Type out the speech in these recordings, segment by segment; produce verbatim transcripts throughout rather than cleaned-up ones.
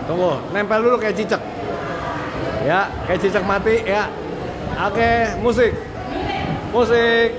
Tunggu, nempel dulu kayak cicak. Ya, kayak cicak mati ya. Oke, musik. Musik.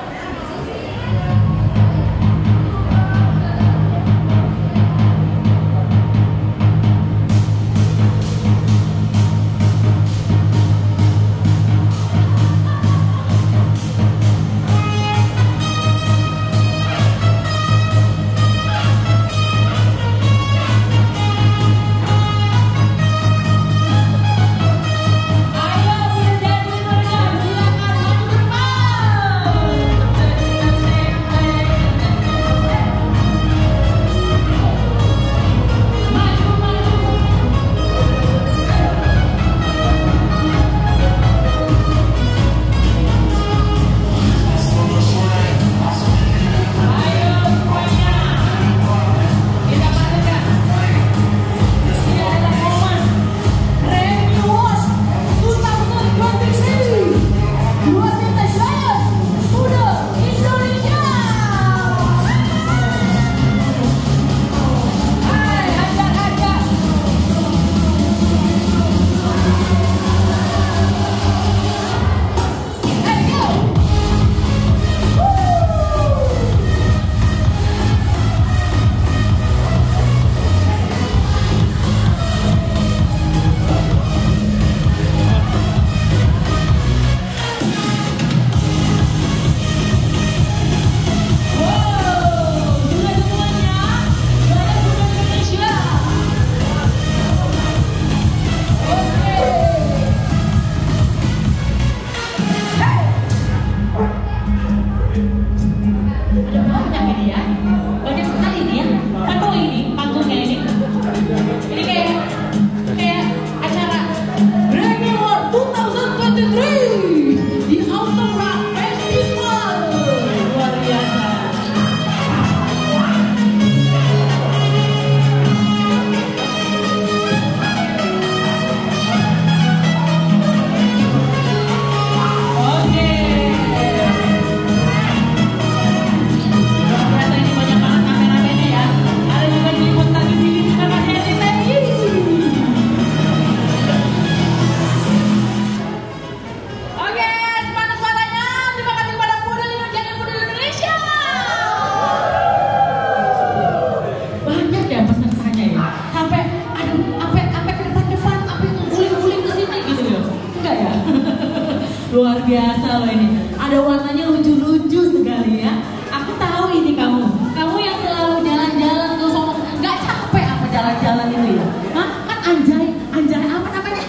Luar biasa loh ini. Ada warnanya lucu-lucu sekali ya. Aku tahu ini kamu. Kamu yang selalu jalan-jalan ke sono. Gak capek apa jalan-jalan itu ya? Hah? Kan anjay, anjay apa namanya?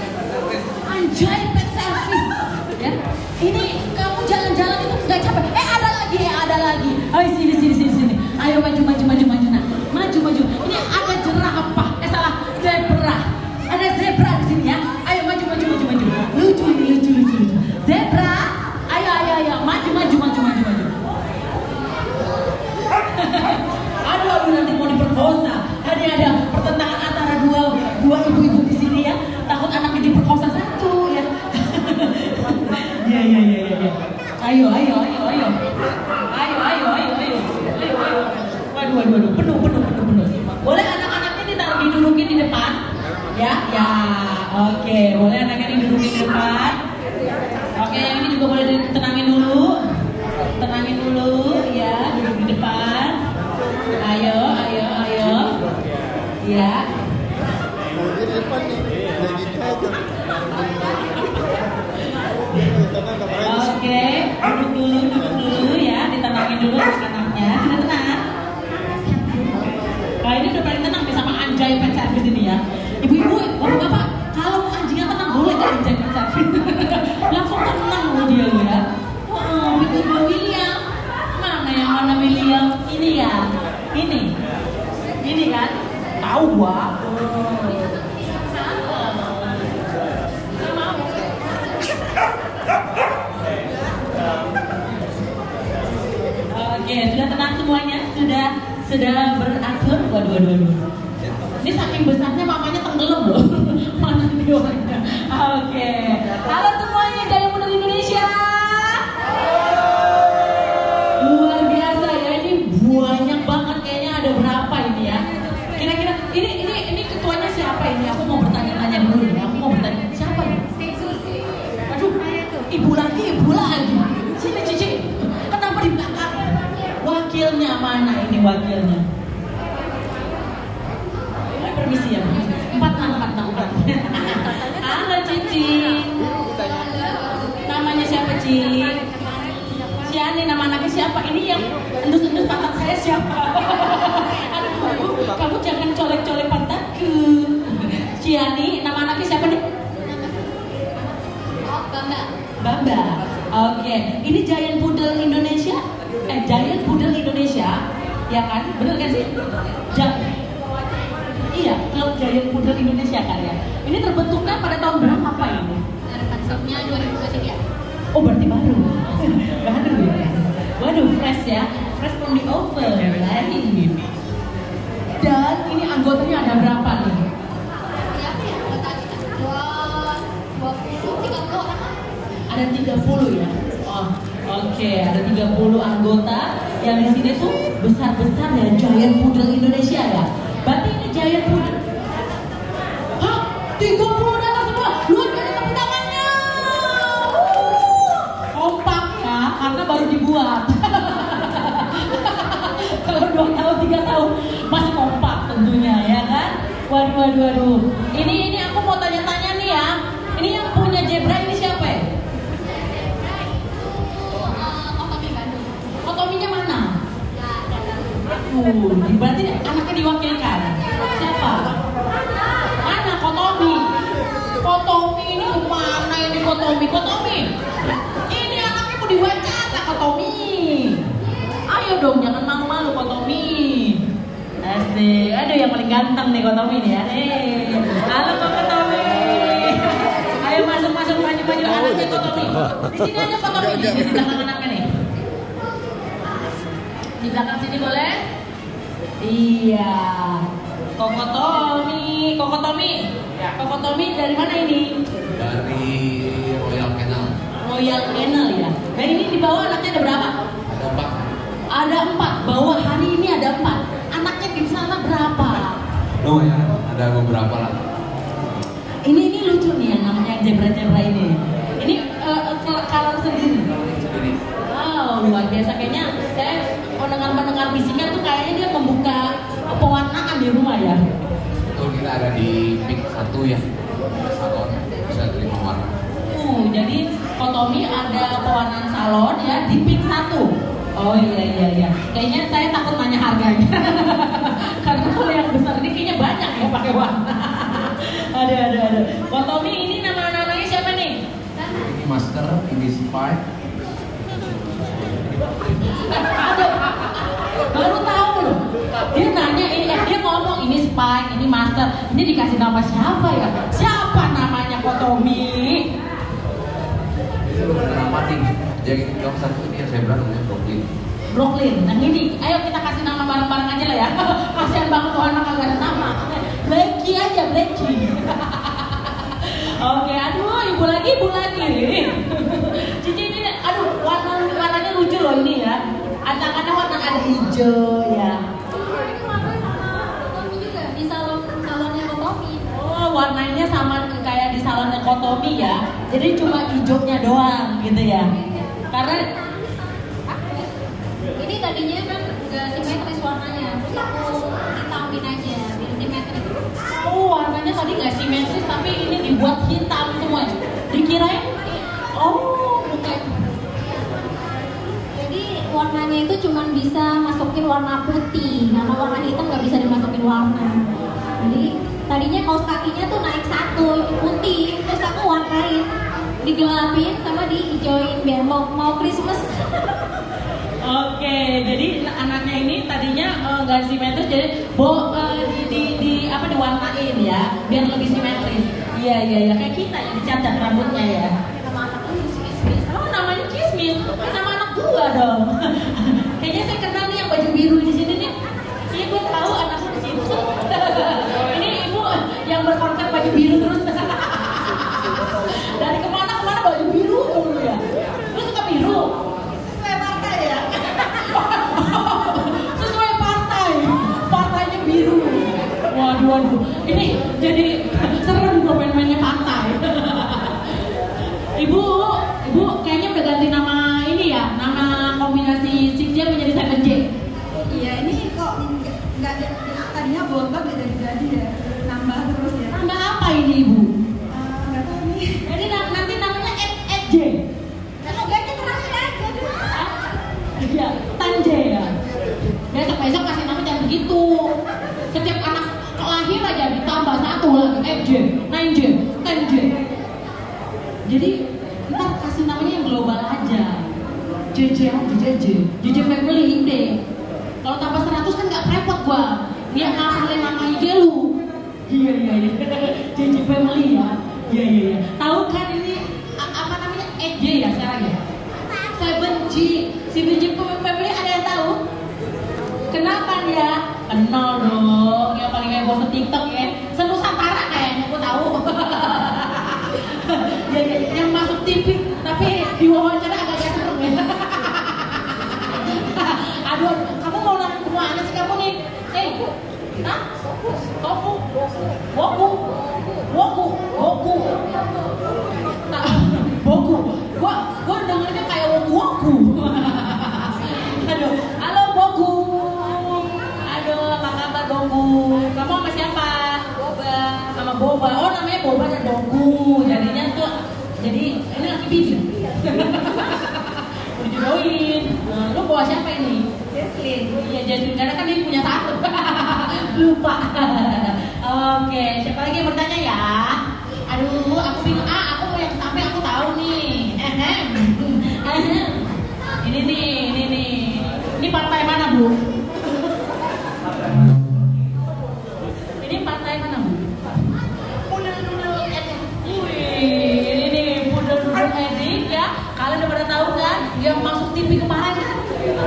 Anjay pet service. Ya. Ini kamu jalan-jalan itu gak capek. Eh ada lagi, eh ada lagi. Ayo sini, sini, sini, sini. Ayo maju, maju, maju, maju. Nah, maju, maju. Ini ada jerapah. Eh salah, zebra. Ada zebra di sini ya. Ayo maju, maju, maju, maju. Lucu ini, lucu, lucu, lucu. Zebra, ayo, ayo, ayo, maju, maju, maju, maju, maju. Aduh, aduh, nanti mau diperkosa. Ada, ada pertentangan antara dua, dua ibu-ibu di sini ya. Takut anaknya diperkosa satu ya. Ya, ya, ya, ya, ya. Ayo, ayo, ayo, ayo. Ayo, ayo, ayo, ayo. Ayo, ayo. Waduh, waduh, waduh, penuh, penuh, penuh, penuh. Boleh anak-anaknya ditaruh didudukin di depan? Ya, ya. Oke, boleh anak-anaknya didudukin di depan. Oke, yang ini juga boleh ditenangin dulu. Tenangin dulu, ya, duduk di depan. Ayo, ayo, ayo. Ya. Di depan nih, lagi aja. Oke, duduk dulu, duduk dulu ya, ditenangin dulu anak-anaknya. Sudah tenang. Nah, ini udah paling tenang nih sama Anjay Pet Service ini ya. Ibu-ibu, bapak-bapak, kalau mau anjingnya tenang boleh ke Anjay Pet Service. Langsung tenang loh dia loh ya. Oh, ibu-ibu William. Mana yang mana William? Ini ya. Ini. Ini kan? Tahu gua. Oke, sudah tenang semuanya? Sudah sudah beratur? Waduh, waduh, waduh. Ini saking besarnya mamanya tenggelam loh. Mana dia orangnya? Oke. Halo semuanya, Jaya Muda Indonesia. Luar biasa ya, ini banyak banget kayaknya ada berapa ini ya? Kira-kira ini ini ini ketuanya siapa ini? Aku wakilnya. Eh, permisi ya, permisi. Empat enam empat enam empat. Halo Cici. Namanya siapa Ci? Ciani, nama anaknya siapa? Ini yang endus-endus pantat saya siapa? Aduh, kamu jangan colek-colek pantatku. Ciani, nama anaknya siapa nih? Bamba. Bamba. Oke, ini Giant Poodle Indonesia. Eh, Giant Poodle Indonesia, ya kan? Bener kan sih? Ja- iya, klub Giant Poodle Indonesia kan ya. Ini terbentuknya pada tahun berapa ini? Dari konsepnya dua ribu dua puluh tiga. Oh, berarti baru. Baru ya. Waduh, fresh ya. Fresh from the oven. Lain. Dan ini anggotanya ada berapa nih? Berapa ya? Dua, dua puluh, tiga puluh orang. Ada tiga puluh ya. Oh, oke, okay. Ada tiga puluh anggota yang di sini tuh besar-besar ya, Giant Poodle Indonesia ya. Berarti ini Giant Poodle. Hah? tiga puluh datang semua. Luar biasa, tepuk tangannya. Uh, kompak ya, karena baru dibuat. Kalau dua tahun, tiga tahun masih kompak tentunya ya kan. Waduh, waduh, waduh. Ini ini aku mau tanya-tanya nih ya. Ini yang punya zebra ini siapa ya? Otominya mana? Uh, berarti anaknya diwakilkan. Siapa? Mana Kotomi? Kotomi ini kemana ini Kotomi? Kotomi? Ini anaknya mau diwawancara Kotomi. Ayo dong, jangan malu-malu Kotomi. Asik. Aduh, yang paling ganteng nih Kotomi nih ya. Hey. Halo Kok Kotomi. Ayo masuk-masuk, maju-maju anaknya Kotomi. Di sini aja Kotomi, di sini belakang anaknya nih. Di belakang sini boleh? Iya. Kokotomi, Kokotomi. Kokotomi dari mana ini? Dari Royal Canal. Royal Canal ya. Dan ini di bawah anaknya ada berapa? Ada empat. Ada empat. Bawah hari ini ada empat. Anaknya di sana berapa? Lumayan, ada beberapa lah. Ini ini lucu nih yang namanya zebra-zebra ini. Ini uh, color sendiri. Sendiri. Wow, luar biasa. Kayaknya saya mendengar-mendengar bisikan tuh kayaknya dia membuka pewarnaan di rumah ya. Betul, kita ada di Pink satu ya. Salon bisa terima warna. Uh, jadi Kotomi ada pewarnaan salon ya di Pink satu. Oh iya iya iya. Kayaknya saya takut nanya harganya. Karena kalau yang besar ini kayaknya banyak ya pakai warna. Aduh aduh aduh. Kotomi ini nama-namanya siapa nih? Ini Master, ini Spy. Aduh, baru tahu loh. Dia nanya ini, eh, dia ngomong ini Spike, ini Master. Ini dikasih nama siapa ya? Siapa namanya Kotomi? Itu dramatik. Jadi yang satu ini yang saya bilang namanya Brooklyn. Brooklyn. Nah ini, ayo kita kasih nama bareng-bareng aja lah ya. Kasian banget tuh anak kagak ada nama. Blackie aja, Blackie. Oke, aduh, ibu lagi, ibu lagi. Cici ini, aduh, warna warnanya lucu loh ini ya. Ada-ada warna ada hijau ya. Ini warna sama Kotomi juga di salon salonnya Kotomi. Oh, warnanya sama kayak di salonnya Kotomi ya. Jadi cuma hijaunya doang gitu ya. Karena Ini tadinya kan nggak simetris warnanya, terus aku hitamin aja biar simetris. oh, warnanya tadi nggak simetris tapi ini dibuat hitam semua. Dikirain oh, bukan. Jadi warnanya itu cuma bisa masukin warna putih, karena warna hitam nggak bisa dimasukin warna. Jadi tadinya kaos kakinya tuh naik satu putih, terus aku warnain, digelapin sama dihijauin biar mau mau Christmas. Oke, jadi anaknya ini tadinya nggak uh, simetris, jadi bo uh, di, di, di apa diwarnain ya, biar lebih simetris. Iya iya iya, kayak kita yang dicacat rambutnya ya. Nama anaknya Kismis. Oh namanya Kismis, sama anak gua dong. Kayaknya saya kenal nih yang baju biru di sini nih. Iya gue tahu anakku di situ. Ini ibu yang berkonsep baju biru terus. Dari kemana kemana baju biru dulu ya. Lu suka biru? Sesuai partai ya. Sesuai partai. Partainya biru. Waduh waduh. Ini jadi serem gue main-mainnya partai. Ibu, ibu kayaknya udah ganti nama ini ya, nama kombinasi enam J menjadi tujuh J. Iya, ini gontok ya jadi-jadi ya. Nambah terus ya. Nambah apa ini Ibu? Ah, nggak tahu nih. Jadi na- nanti namanya Ed Ed J. Kalau gaknya terakhir aja dulu. Iya, Tanje ya. Besok-besok kasih nama jangan begitu. Setiap anak lahir aja ditambah satu lagi Ed J, nine J, ten J. Jadi ntar kasih namanya yang global aja. J J aja J J. J J Family ide. Kalau tambah seratus kan nggak repot gua. Dia ngafalin nama I G lu. Iya iya iya. J J Family ya. Iya iya iya. Tahu kan ini a- apa namanya Ed J ya sekarang ya? seven G. seven G Family ada yang tahu? Kenapa dia? Kenal dong. Yang paling heboh se TikTok ya. Senusantara kayaknya aku tahu. Ya, ya, yang masuk T V tapi di wawancara agak serem ya. Aduh, kamu mau nanya kemana sih kamu nih? Eh, hah? Tofu, woku, woku, woku, nah, woku. Gua, gua dengarnya kayak woku woku. Aduh, halo Bogu. Aduh, apa kabar Bogu? Kamu sama siapa? Boba. Sama Boba. Oh, namanya Boba dan Bogu. Jadinya tuh, jadi ini lagi bibi. Udah dijodohin. Nah, lu bawa siapa ini? Jesslyn. Iya, Jesslyn. Karena kan dia punya satu. Lupa. Oke, siapa lagi yang bertanya ya? Aduh, aku bingung. Ah, aku mau yang sampai aku tahu nih. Ehem. Ehem. Ini nih, ini nih. Ini partai mana, Bu? Ini partai mana, Bu? Pudel-pudel edik. Wih, ini nih pudel-pudel edik ya. Kalian udah pada tahu kan? Yang masuk T V kemarin kan?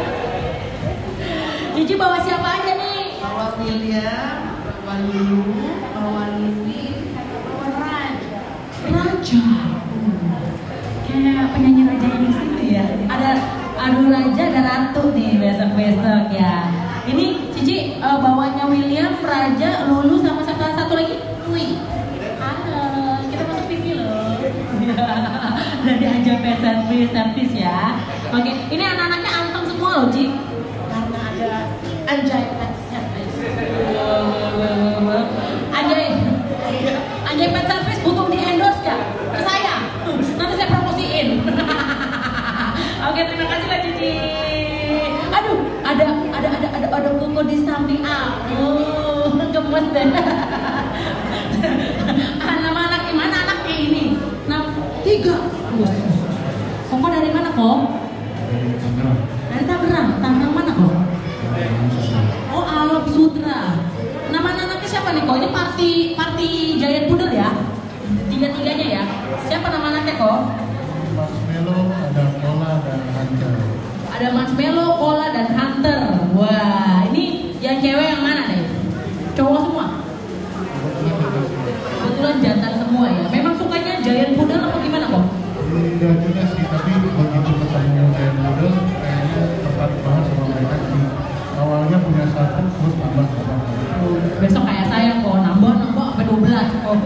Cici bawa siapa aja nih? Bawa William, bawa Lulu, bawa Lili, bawa Raja. Raja. Kayak penyanyi raja yang di situ ya. Ada Aduh Raja dan Ratu nih besok-besok ya. Ini Cici uh, bawanya William, Raja, Lulu sama satu satu lagi Dwi. Halo, kita masuk T V loh. Dari aja service service ya. Oke, ini anak-anaknya anteng semua loh, Ci. Karena ada Anjay Pet Service. Anjay, Anjay Pet Service butuh di endorse ya ke saya. Nanti saya promosiin. Oke, terima kasih Mbak Cici. Aduh, ada ada ada ada ada koko di samping aku. Gemes deh. Ah, nama anaknya mana anaknya ini? Nama tiga. Koko dari mana kok? Dari Tangerang. Tangerang mana kok? Oh, Alok Sutra. Nama anaknya siapa nih kok? Ini party party Giant Poodle ya? Tiga-tiganya ya. Siapa nama anaknya kok? Marshmallow, ada Cola dan Hunter. Ada Marshmallow, Cola, dan Hunter. Wah, ini yang cewek yang mana nih? Cowok semua? Kebetulan jantan semua ya. Memang sukanya Giant Poodle apa gimana kok? Tidak juga sih, tapi begitu ketemu Giant Poodle, kayaknya tepat banget sama mereka. Jadi awalnya punya satu, terus tambah tambah. Besok kayak saya kok, nambah nambah sampai dua belas kok.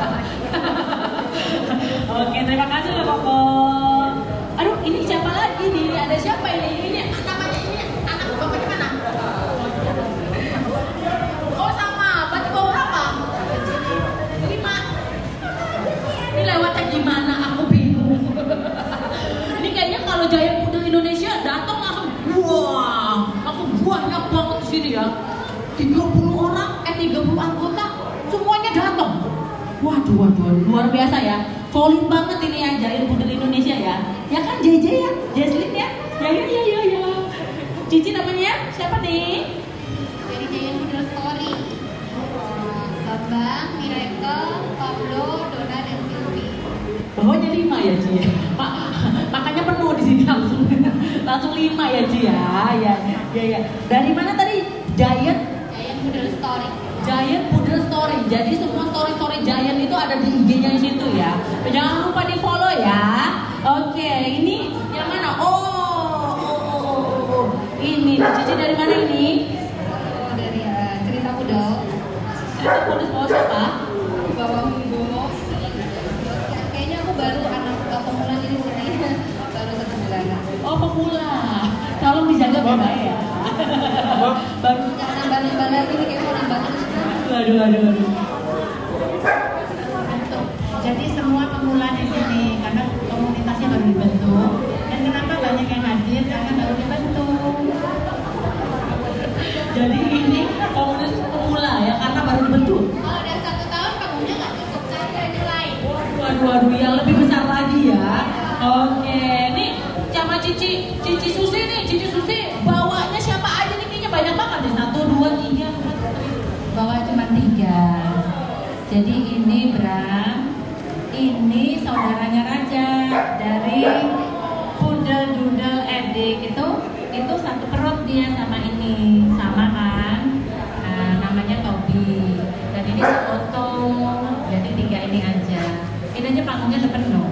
Oke, terima kasih loh Koko. Aduh, ini siapa lagi nih? Ada siapa ini? Ini namanya ini anak bapaknya mana? Oh sama, berarti bawa berapa? Lima. Ini lewatnya gimana? Aku bingung. Ini kayaknya kalau Giant Poodle Indonesia datang langsung wah, langsung banyak banget di sini ya. tiga puluh orang, eh tiga puluh anggota, semuanya datang. Waduh, waduh, luar biasa ya. Solid banget ini ya Giant Poodle Indonesia ya. Ya kan J J ya, Jesslyn ya. Ya ya ya ya ya. Cici namanya siapa nih? Dari Giant Poodle Story. Bambang, Miracle, Pablo, Dona, dan Silvi. Pokoknya lima ya Ci. Pak, makanya penuh di sini langsung. Langsung lima ya Ci ya. Ya ya ya. Dari mana tadi? Giant Giant Poodle Story. Giant Poodle Story. Jadi semua story-story Giant itu ada di I G-nya di situ ya. Jangan lupa di follow ya. Oke, ini yang mana? Oh, oh, oh, oh, oh. Ini Cici dari mana ini? Oh, dari uh, cerita Poodle. Cerita Poodle bawa siapa? Bawa Wibowo. Kayaknya aku baru anak uh, pemula jadi umurnya baru satu bulan. Oh, pemula. Tolong dijaga baik ya. Baru Jangan nambah-nambah lagi nih, kayak mau nambah terus. aduh, aduh, aduh. Jadi semua pemula di sini karena komunitasnya baru dibentuk. Dan kenapa banyak yang hadir? Karena baru dibentuk. Jadi ini komunitas pemula ya, karena baru dibentuk. Kalau udah satu tahun panggungnya nggak cukup, cari aja lain. Waduh, aduh, aduh, yang lebih besar lagi ya. Oke, nih sama Cici, Cici Susi nih, Cici Susi bawanya siapa aja nih, kayaknya banyak banget nih, satu, dua, tiga, empat, Bawa cuma tiga. Jadi ini Bram, ini saudaranya Raja dari Pudel Dudel Edik itu itu satu perut dia sama ini, sama kan? Nah, namanya Tobi. Dan ini Soto. Jadi tiga ini aja. Ini aja panggungnya udah penuh.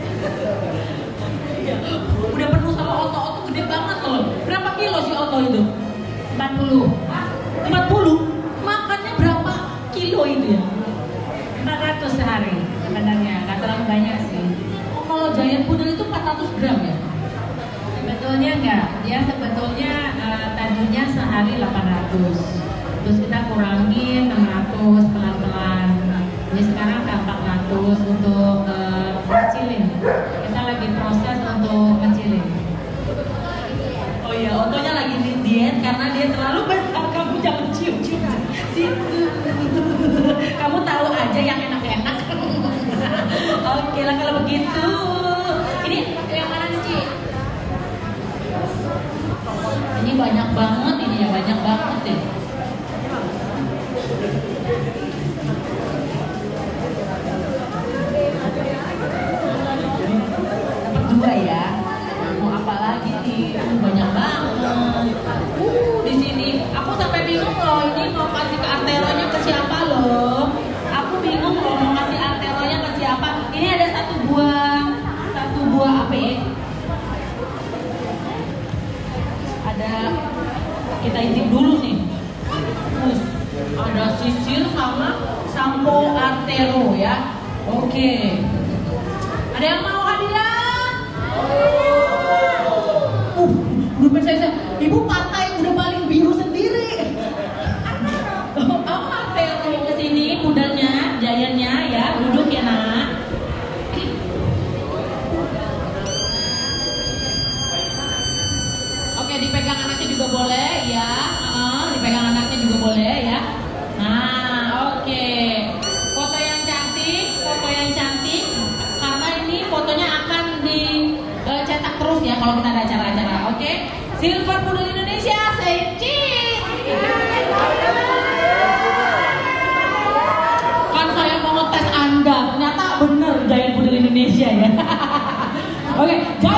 udah penuh sama Oto-Oto gede banget loh. Berapa kilo si Oto itu? empat puluh. empat puluh? Makannya berapa kilo itu ya? empat ratus sehari sebenarnya, nggak terlalu banyak sih. Oh, kalau Giant Poodle itu empat ratus gram ya? Sebetulnya enggak, dia sebetulnya uh, tadinya sehari delapan ratus. Terus kita kurangin enam ratus pelan-pelan. Jadi sekarang udah empat ratus untuk uh, kecilin. Kita lagi proses untuk kecilin. Oh iya, Otonya lagi di diet karena dia terlalu besar. Kamu jangan cium-cium situ. Kamu tahu aja yang enak-enak. Oke lah kalau begitu. Ini yang mana nih, Ci? Ini banyak banget, ini ya banyak banget deh. Dapat dua ya. Mau apa lagi nih? Aduh, banyak banget. Uh, di sini aku sampai bingung loh. Ini mau kasih ke anteronya ke siapa loh? Aku bingung loh mau kasih anteronya ke siapa. Ini ada satu buah, satu buah apa ya? Ada, kita intip dulu nih. Terus ada sisil sama sampo antero ya. Oke. Ada yang mau hadiah? Uh, udah saya, ibu pantai udah paling biru sendiri. Oh, antero ke sini, kudannya, giantnya ya, duduk ya nak. Oke, dipegang anaknya juga boleh ya. Uh, dipegang anaknya juga boleh ya. Nah, oke. Foto yang cantik, foto yang cantik. Karena ini fotonya akan dicetak terus ya kalau kita ada acara-acara. Oke. Silver Poodle Indonesia, say cheese. Kan saya mau ngetes Anda, ternyata bener Giant Poodle Indonesia ya. Oke,